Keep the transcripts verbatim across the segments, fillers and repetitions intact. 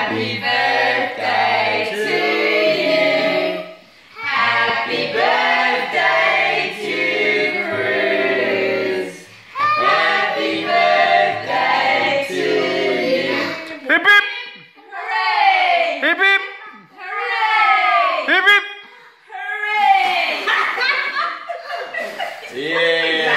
Happy birthday to you. Happy birthday to Cruz. Happy birthday to you. Hip hip! Hooray! Hip hip! Hooray! Hip hip! Hooray! Yeah!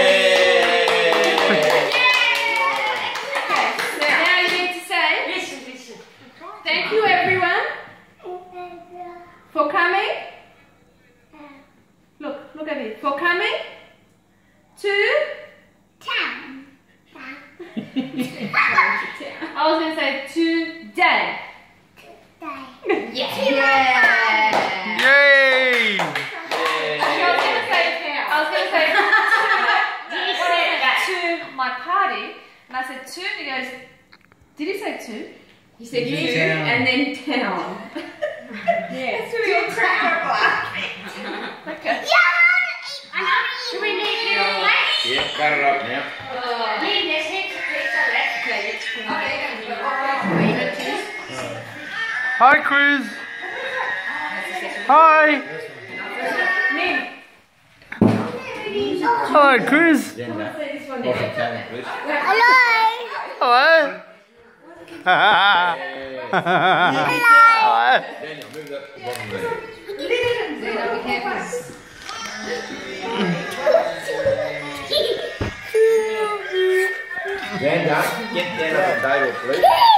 Thank you everyone for coming. Look, look at me. For coming to town. I was going to say today. Today. Yeah. Yeah. Yay! I was going to say, I was going to say to, to my party, and I said to, and he goes, did he say to? He said you and then town. Yeah. That's really all crap. Okay. Yeah! Should we need you? Yeah, got it up now. Hi, Cruz. Hi. Hello, Cruz. Hello. Hello. Hello. Daniel, move that bottom there. Xander, get down off the table, please.